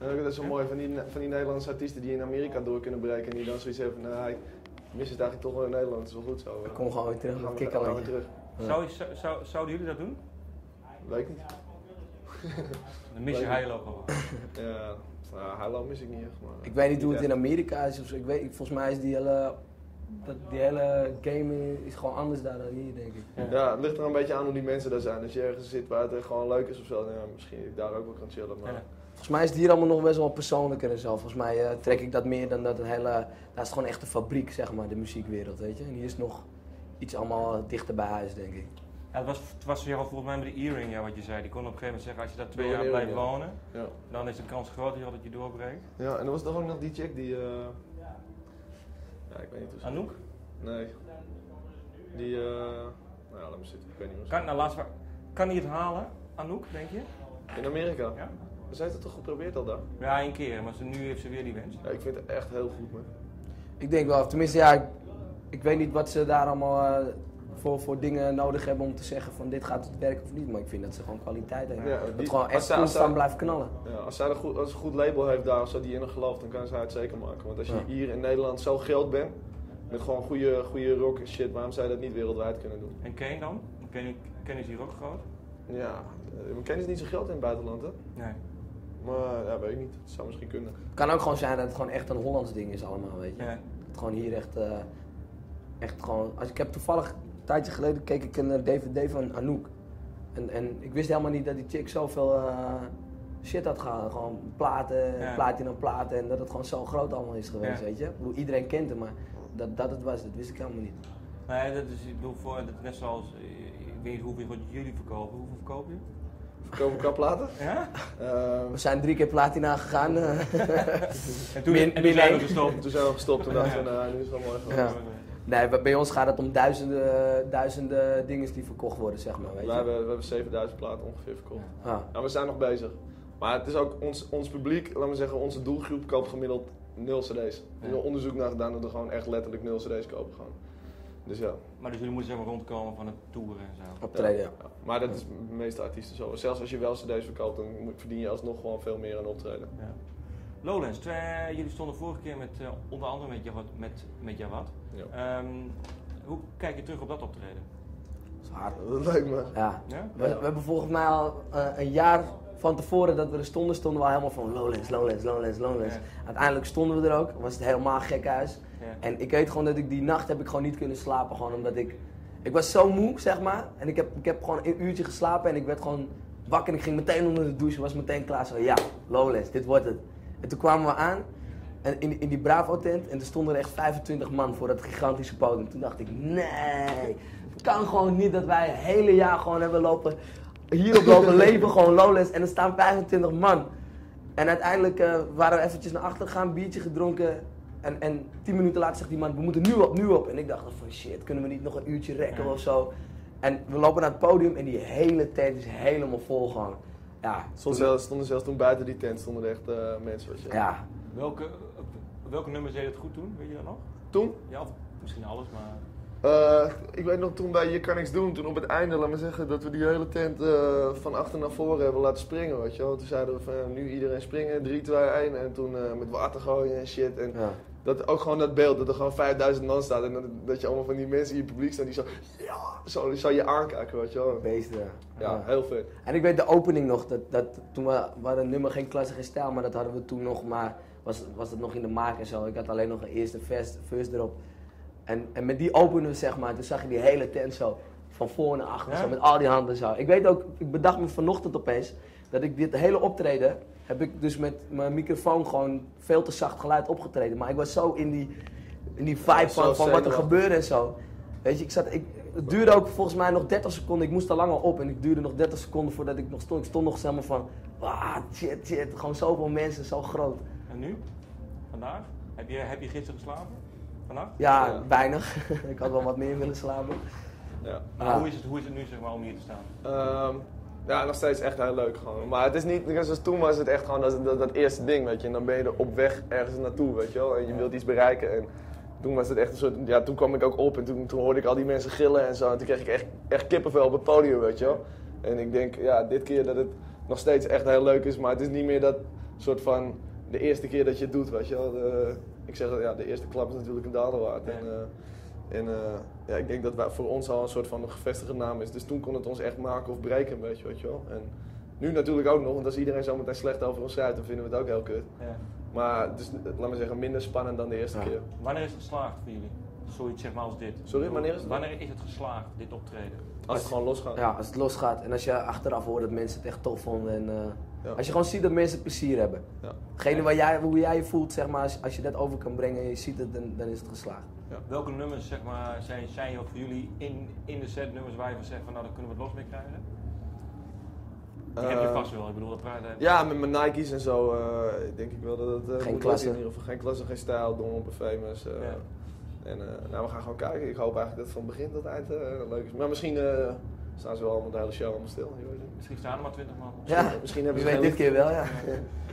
Dat is zo mooi van die Nederlandse artiesten die in Amerika door kunnen breken en die dan zoiets hebben van, nou, ik mis het eigenlijk toch wel in Nederland, dat is wel goed zo. Ik kom gewoon weer terug, gaan kijk we al weer terug. Ja. Zouden jullie dat doen? Weet ik niet. Dan mis je Heilo gewoon. Ja, nou, Heilo mis ik niet echt. Maar, Ik weet niet hoe het in Amerika is. Of zo. Volgens mij is die hele game is gewoon anders daar dan hier, denk ik. Ja, het ligt er een beetje aan hoe die mensen daar zijn. Als je ergens zit waar het gewoon leuk is of zo, dan misschien ik daar ook wel kan chillen. Maar... Ja. Volgens mij is het hier allemaal nog best wel persoonlijker en zo. Volgens mij trek ik dat meer dan dat een hele... Daar is het gewoon echt een fabriek, zeg maar, de muziekwereld, weet je. En hier is het nog iets allemaal dichter bij huis, denk ik. Ja, het was volgens mij met de earring, ja, wat je zei. Die kon op een gegeven moment zeggen, als je daar 2 jaar Door blijft earring, wonen, ja. dan is de kans groter dat je doorbreekt. Ja, en er was toch ook nog die chick die... Ja, ik weet niet hoe ze... Anouk? Nee. Die... Nou ja, laat me zitten. Ik weet niet hoe ze... Kan hij het halen, Anouk, denk je? In Amerika? Ja. Ze heeft het toch geprobeerd al daar? Ja, 1 keer, maar nu heeft ze weer die wens. Ja, ik vind het echt heel goed, man. Ik denk wel, tenminste ja, ik weet niet wat ze daar allemaal voor dingen nodig hebben om te zeggen van dit gaat het werken of niet. Maar ik vind dat ze gewoon kwaliteit hebben. Ja, dat die- gewoon echt als zij- constant blijven knallen. Ja, als zij als een goed label heeft daar, of zo die in haar gelooft, dan kan zij het zeker maken. Want als je Ja. hier in Nederland zo groot bent, met gewoon goede rock en shit, waarom zou je dat niet wereldwijd kunnen doen? En Kane dan? Kane is hier ook groot? Ja, Kane is niet zo groot in het buitenland, hè? Nee. Maar ja, weet ik niet. Het zou misschien kunnen. Het kan ook gewoon zijn dat het gewoon echt een Hollands ding is allemaal, weet je. Ja. Dat het gewoon hier echt gewoon... Ik heb toevallig een tijdje geleden keek ik een DVD van Anouk. En ik wist helemaal niet dat die chick zoveel shit had gehad. Gewoon platen, Ja. platina platen en dat het gewoon zo groot allemaal is geweest, Ja. weet je. Iedereen kent hem, maar dat het was, dat wist ik helemaal niet. Nee, dat is, ik bedoel, dat is net zoals, ik weet niet hoeveel wat jullie verkopen. Hoeveel verkoop je? Verkopen qua platen? Ja? We zijn 3 keer platina gegaan. En toen Min- zijn min we één. gestopt. Toen zijn we gestopt, toen dachten we, nou, nu is het wel mooi geworden. Ja. Nee, bij ons gaat het om duizenden dingen die verkocht worden, zeg maar, weet We je. hebben 7000 platen ongeveer verkocht. Ah. Ja, we zijn nog bezig. Maar het is ook ons publiek, laten we zeggen, onze doelgroep koopt gemiddeld 0 cd's. Er is een onderzoek naar gedaan dat er gewoon echt letterlijk 0 cd's kopen gewoon. Dus ja. Maar dus jullie moeten zeg maar rondkomen van het toeren en zo. Optreden, ja. Ja. Maar dat is bij de meeste artiesten zo. Zelfs als je wel cd's verkoopt, dan verdien je alsnog gewoon veel meer aan optreden. Ja. Lowlands, jullie stonden vorige keer met onder andere met Jawad. Ja. Hoe kijk je terug op dat optreden? Dat is hard. Dat leuk man. Ja. Ja? We hebben volgens mij al een jaar van tevoren dat we er stonden we al helemaal van Lowlands. Ja. Uiteindelijk stonden we er ook, was het helemaal gek huis. Ja. En ik weet gewoon dat ik die nacht heb ik gewoon niet kunnen slapen, gewoon omdat ik was zo moe, zeg maar. En ik heb gewoon een uurtje geslapen en ik werd gewoon wakker en ik ging meteen onder de douche, was meteen klaar zo, ja, Lowlands, dit wordt het. En toen kwamen we aan en in die Bravo tent en er stonden er echt 25 man voor dat gigantische podium. Toen dacht ik, nee, het kan gewoon niet dat wij het hele jaar gewoon hebben hierop lopen leven, gewoon Lowlands en er staan 25 man. En uiteindelijk waren we eventjes naar achter gegaan, biertje gedronken en 10 minuten later zegt die man, we moeten nu op. En ik dacht van shit, kunnen we niet nog een uurtje rekken of zo. En we lopen naar het podium en die hele tent is helemaal vol gewoon. Ja, Stonden zelfs toen buiten die tent stonden er echt mensen. Weet je. ja. Welke nummers deed het goed toen? Weet je dat nog? Toen? Ja, of misschien alles, maar... Ik weet nog toen bij Je Kan Niks Doen, toen op het einde, laat maar zeggen, dat we die hele tent van achter naar voren hebben laten springen, weet je wel. Toen zeiden we van nu iedereen springen, 3, 2, 1 en toen met water gooien en shit. En Ja. dat, ook gewoon dat beeld, dat er gewoon 5000 man staat en dat je allemaal van die mensen in je publiek staan die zo je aankijken, weet je wel. Beesten. Ja, heel vet. En ik weet de opening nog, dat toen we hadden een nummer geen klasse, geen stijl, maar dat hadden we toen nog, maar was het nog in de maak en zo. Ik had alleen nog een eerste verse erop. En met die openen we zeg maar, toen zag je die hele tent zo, van voor naar achter, Ja? zo, met al die handen zo. Ik weet ook, ik bedacht me vanochtend opeens, dat ik dit hele optreden, heb ik dus met mijn microfoon gewoon veel te zacht geluid opgetreden. Maar ik was zo in die vibe van wat er gebeurde en zo. Weet je, het duurde ook volgens mij nog 30 seconden, ik moest er langer op en het duurde nog 30 seconden voordat ik nog stond. Ik stond nog helemaal van, shit, gewoon zoveel mensen, zo groot. En nu? Vandaag? Heb je gisteren geslapen? Vannacht? Ja, weinig. Ik had wel wat meer willen slapen. Ja. Maar hoe is het nu zeg maar om hier te staan? Ja, nog steeds echt heel leuk gewoon. Maar het is niet, zoals toen was het echt gewoon dat eerste ding, weet je. En dan ben je er op weg ergens naartoe, weet je wel. En je wilt iets bereiken. En toen was het echt een soort, ja, toen kwam ik ook op en toen hoorde ik al die mensen gillen en zo. En toen kreeg ik echt kippenvel op het podium, weet je wel. En ik denk, ja, dit keer dat het nog steeds echt heel leuk is. Maar het is niet meer soort van de eerste keer dat je het doet, weet je wel. Ik zeg, ja, de eerste klap is natuurlijk een daler waard. Ja. Ja, ik denk dat voor ons al een soort van een gevestigde naam is. Dus toen kon het ons echt maken of breken, weet je wel. En nu natuurlijk ook nog, want als iedereen zo meteen slecht over ons schrijft, dan vinden we het ook heel kut. Ja. Maar het is, laat maar zeggen, minder spannend dan de eerste keer. Wanneer is het geslaagd voor jullie? Zoiets zeg maar als dit. Sorry, wanneer is het? Wanneer is het geslaagd, dit optreden? Als het gewoon losgaat. Ja, als het losgaat en als je achteraf hoort dat mensen het echt tof vonden en Ja. als je gewoon ziet dat mensen plezier hebben. Ja. Degene hoe jij je voelt, zeg maar, als je dat over kan brengen en je ziet het, dan is het geslaagd. Welke nummers zeg maar, zijn ook voor jullie in de set nummers waar je van zegt van nou daar kunnen we het los mee krijgen? Die heb je vast wel, ik bedoel dat praten. Ja, met mijn Nike's en zo denk ik wel dat het Geen moet klasse. lukken in ieder geval. Geen klasse, geen stijl, dom op en famous. Ja. En nou, we gaan gewoon kijken. Ik hoop eigenlijk dat het van begin tot eind leuk is. Maar misschien staan ze wel allemaal de hele show allemaal stil. Je weet het niet. Misschien staan er maar 20 man. Ja, Misschien hebben je ze weet geen dit keer wel, ja. Ja.